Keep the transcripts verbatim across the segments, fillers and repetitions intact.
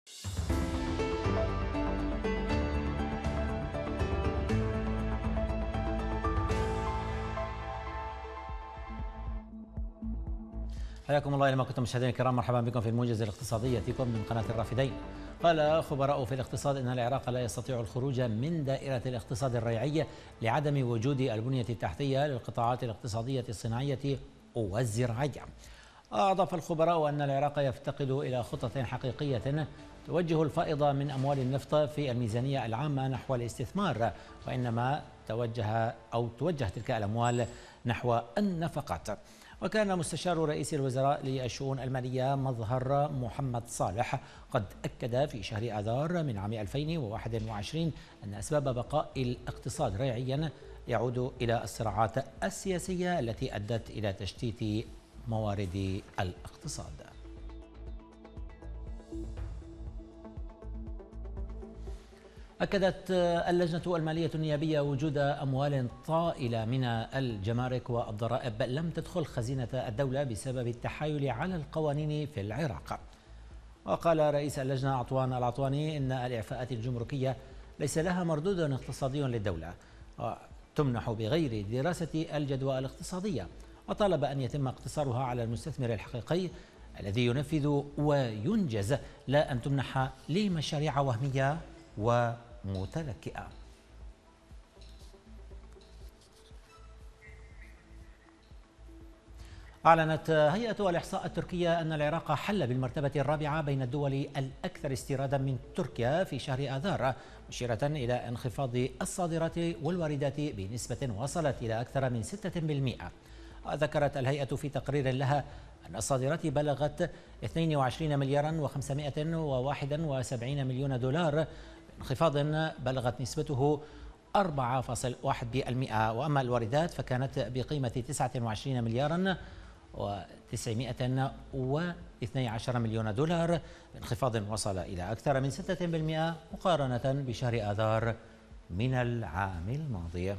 حياكم الله لما كنتم مشاهدينا الكرام، مرحبا بكم في الموجز الاقتصادي ياتيكم من قناه الرافدين. قال خبراء في الاقتصاد ان العراق لا يستطيع الخروج من دائره الاقتصاد الريعي لعدم وجود البنيه التحتيه للقطاعات الاقتصاديه الصناعيه والزراعيه. اضاف الخبراء ان العراق يفتقد الى خطط حقيقيه توجه الفائض من اموال النفط في الميزانيه العامه نحو الاستثمار، وانما توجه او توجه تلك الاموال نحو النفقات. وكان مستشار رئيس الوزراء للشؤون المالية مظهر محمد صالح قد أكد في شهر آذار من عام ألفين وواحد وعشرين أن أسباب بقاء الاقتصاد ريعيا يعود إلى الصراعات السياسية التي أدت إلى تشتيت موارد الاقتصاد. أكدت اللجنة المالية النيابية وجود أموال طائلة من الجمارك والضرائب لم تدخل خزينة الدولة بسبب التحايل على القوانين في العراق. وقال رئيس اللجنة عطوان العطواني إن الإعفاءات الجمركية ليس لها مردود اقتصادي للدولة وتمنح بغير دراسة الجدوى الاقتصادية، وطالب أن يتم اقتصارها على المستثمر الحقيقي الذي ينفذ وينجز، لا أن تمنح لمشاريع وهمية ومتلكئة. أعلنت هيئة الإحصاء التركية أن العراق حل بالمرتبة الرابعة بين الدول الأكثر استيرادا من تركيا في شهر آذار، مشيرة إلى انخفاض الصادرات والواردات بنسبة وصلت إلى أكثر من ستة بالمئة. ذكرت الهيئة في تقرير لها أن الصادرات بلغت اثنين وعشرين مليارا وخمسمائة وواحد وسبعين مليون دولار، انخفاض بلغت نسبته أربعة فاصلة واحد بالمئة، وأما الواردات فكانت بقيمة تسعة وعشرين مليارا وتسعمائة واثني عشر مليون دولار، بانخفاض وصل إلى أكثر من ستة بالمئة مقارنة بشهر آذار من العام الماضي.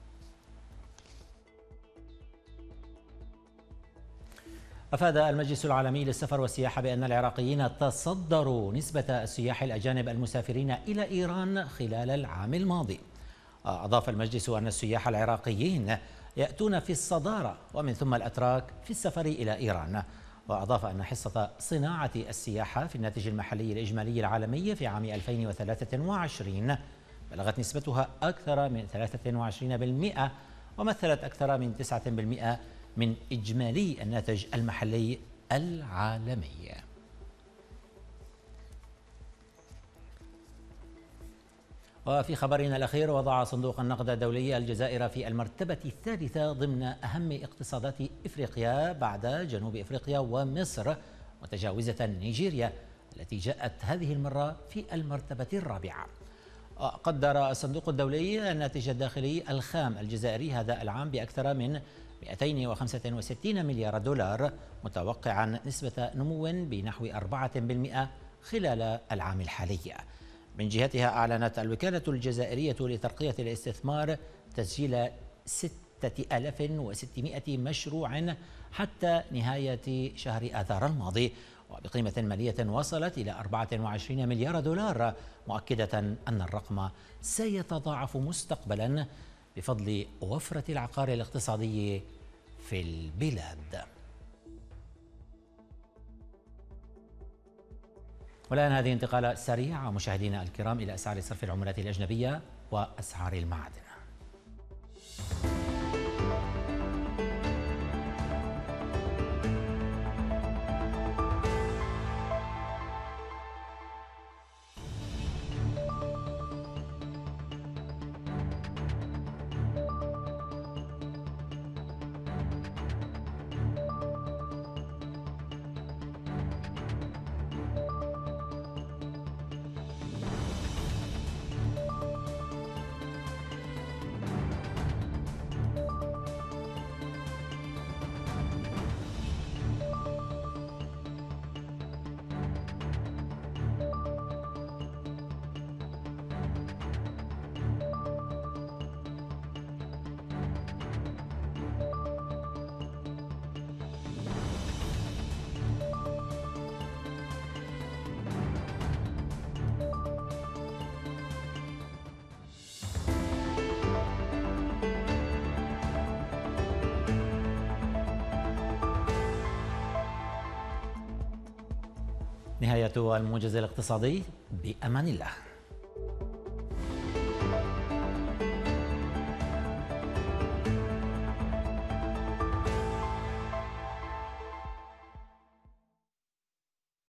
أفاد المجلس العالمي للسفر والسياحة بأن العراقيين تصدروا نسبة السياح الأجانب المسافرين إلى إيران خلال العام الماضي. أضاف المجلس أن السياح العراقيين يأتون في الصدارة ومن ثم الأتراك في السفر إلى إيران. وأضاف أن حصة صناعة السياحة في الناتج المحلي الإجمالي العالمي في عام ألفين وثلاثة وعشرين بلغت نسبتها أكثر من ثلاثة وعشرين بالمئة، ومثلت أكثر من تسعة بالمئة من إجمالي الناتج المحلي العالمي. وفي خبرنا الأخير، وضع صندوق النقد الدولي الجزائر في المرتبة الثالثة ضمن أهم اقتصادات إفريقيا بعد جنوب إفريقيا ومصر، وتجاوزة نيجيريا التي جاءت هذه المرة في المرتبة الرابعة. قدر الصندوق الدولي الناتج الداخلي الخام الجزائري هذا العام بأكثر من مئتين وخمسة وستين مليار دولار، متوقعا نسبة نمو بنحو أربعة بالمئة خلال العام الحالي. من جهتها أعلنت الوكالة الجزائرية لترقية الاستثمار تسجيل ستة آلاف وستمائة مشروع حتى نهاية شهر آذار الماضي، وبقيمة مالية وصلت إلى أربعة وعشرين مليار دولار، مؤكدة أن الرقم سيتضاعف مستقبلا بفضل وفرة العقار الاقتصادي في البلاد. والآن هذه انتقالة سريعة مشاهدينا الكرام إلى أسعار صرف العملات الأجنبية وأسعار المعادن. نهاية الموجز الاقتصادي، بأمان الله.